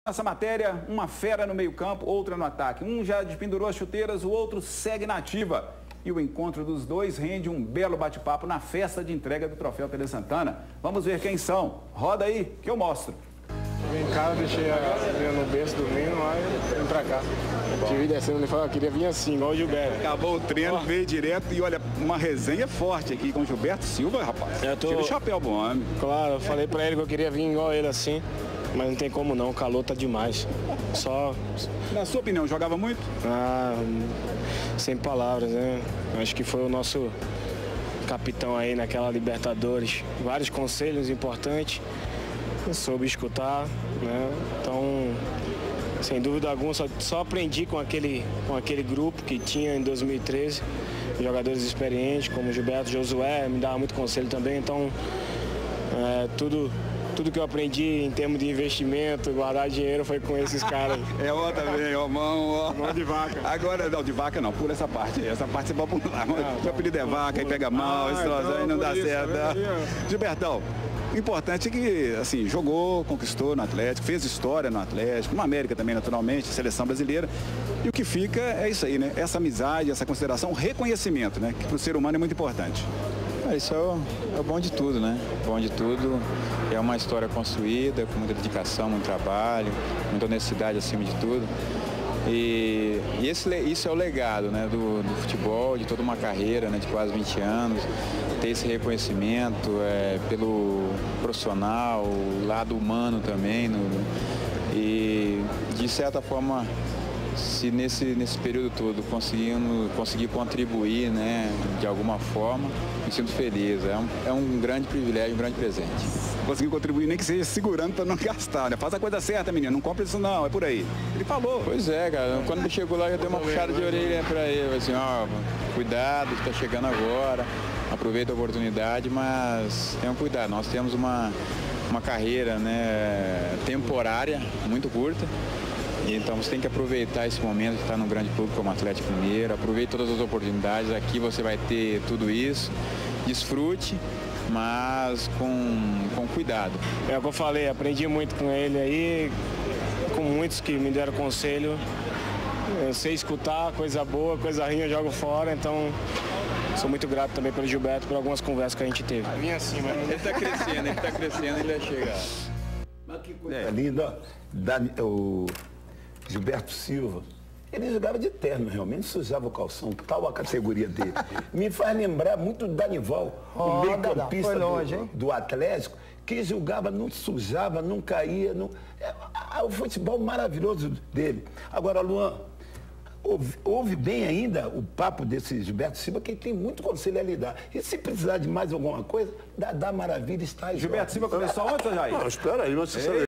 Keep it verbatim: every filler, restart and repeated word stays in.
Essa matéria, uma fera no meio-campo, outra no ataque. Um já despendurou as chuteiras, o outro segue na ativa. E o encontro dos dois rende um belo bate-papo na festa de entrega do Troféu Tele Santana. Vamos ver quem são. Roda aí que eu mostro. Vim em casa, deixei a minha no berço dormindo lá e vim pra cá. Tive descendo, ele falou que queria vir assim, igual o Gilberto. Acabou o treino, oh. veio direto e olha, uma resenha forte aqui com o Gilberto Silva, rapaz. Eu tô... Tira o chapéu, bom homem. Claro, eu falei pra ele que eu queria vir igual ele assim, mas não tem como não, o calor tá demais. Só... Na sua opinião, jogava muito? Ah, sem palavras, né? Acho que foi o nosso capitão aí naquela Libertadores. Vários conselhos importantes. Soube escutar, né? Então, sem dúvida alguma, só, só aprendi com aquele, com aquele grupo que tinha em dois mil e treze, jogadores experientes como Gilberto, Josué, me dava muito conselho também, então é, tudo, tudo que eu aprendi em termos de investimento, guardar dinheiro, foi com esses caras. É ó também, ó, mão, ó. Mão de vaca. Agora, não, de vaca não, pula essa parte, essa parte você pode pular. Ah, meu apelido é vaca, aí pega mal, ah, então, aí não dá isso, certo. Tá? Gilbertão. O importante é que, assim, jogou, conquistou no Atlético, fez história no Atlético, no América também, naturalmente, seleção brasileira. E o que fica é isso aí, né? Essa amizade, essa consideração, reconhecimento, né? Que para o ser humano é muito importante. É, isso é o, é o bom de tudo, né? O bom de tudo é uma história construída, com muita dedicação, muito trabalho, muita honestidade acima de tudo. E, e esse, isso é o legado, né, do, do futebol, de toda uma carreira, né, de quase vinte anos, ter esse reconhecimento é, pelo profissional, o lado humano também, no, e de certa forma, se nesse, nesse período todo conseguimos conseguir contribuir, né, de alguma forma, me sinto feliz, é um, é um grande privilégio, um grande presente. Conseguiu contribuir, nem que seja segurando para não gastar, né? Faz a coisa certa, menino, não compra isso não, é por aí. Ele falou. Pois é, cara, quando ele chegou lá, eu dei uma puxada de orelha para ele, assim, ó, cuidado, está chegando agora, aproveita a oportunidade, mas tenham cuidado, nós temos uma, uma carreira, né, temporária, muito curta, então você tem que aproveitar esse momento de estar num grande clube como o Atlético Mineiro, aproveite todas as oportunidades, aqui você vai ter tudo isso, desfrute, mas com, com cuidado. É o que eu falei, aprendi muito com ele aí, com muitos que me deram conselho. Eu sei escutar, coisa boa, coisa ruim eu jogo fora, então sou muito grato também pelo Gilberto, por algumas conversas que a gente teve. Vinha assim, mas ele está crescendo, ele está crescendo, ele vai chegar. Mas que coisa é. linda, Dani, o Gilberto Silva. Ele jogava de terno, realmente, sujava o calção, tal a categoria dele. Me faz lembrar muito do Danival, oh, o meio-campista do, do Atlético, que jogava, não sujava, não caía. Não... É, é, o futebol maravilhoso dele. Agora, Luan, ouve, ouve bem ainda o papo desse Gilberto Silva, que tem muito conselho a lhe dar. E se precisar de mais alguma coisa, Dadá Maravilha está aí. Gilberto Silva começou ontem, Jair? Não, espera aí, mas você sabe.